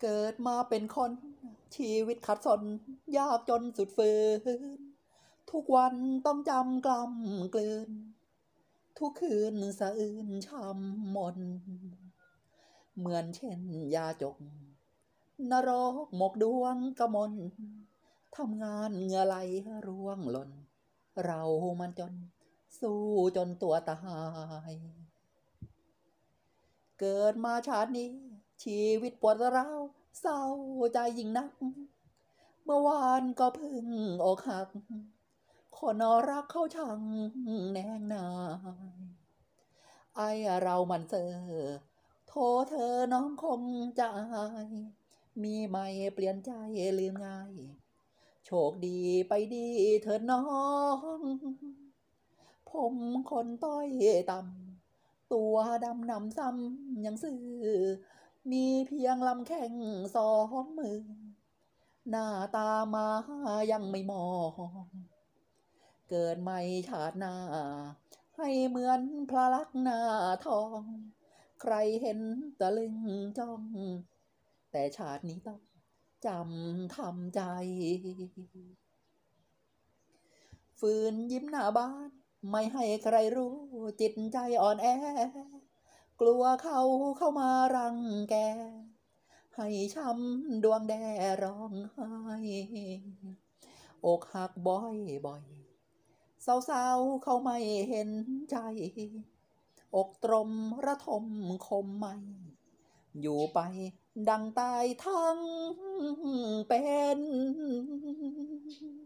เกิดมาเป็นคนชีวิตขัดสนยากจนสุดฝืนทุกวันต้องจำกล้ำกลืนทุกคืนสะอื้นช้ำมนเหมือนเช่นยาจกนรกหมกดวงกมลทำงานเหงื่อไหลร่วงหล่นเรามันจนสู้จนตัวตายเกิดมาชาตินี้ชีวิตปวดร้าวเศร้าใจยิ่งนักเมื่อวานก็เพิ่งอกหักคนรักเขาช่างแนงนายไอเรามันเซอโทเธอน้องคงจะอายมีไม่เปลี่ยนใจลืมง่ายโชคดีไปดีเถิดน้องผมคนต้อยต่ำตัวดำนำซ้ำยังซื่อมีเพียงลำแข้งสองมือหน้าตามายังไม่มองเกิดไม่ชาติหน้าให้เหมือนพระลักษณ์หน้าทองใครเห็นตะลึงจ้องแต่ชาตินี้ต้องจำทำใจฝืนยิ้มหน้าบ้านไม่ให้ใครรู้จิตใจอ่อนแอกลัวเขาเข้ามารังแกให้ช้ำดวงแดร้องไห้อกหักบ่อยบ่อยสาวๆเขาไม่เห็นใจอกตรมระทมคมไม่อยู่ไปดังตายทั้งเป็น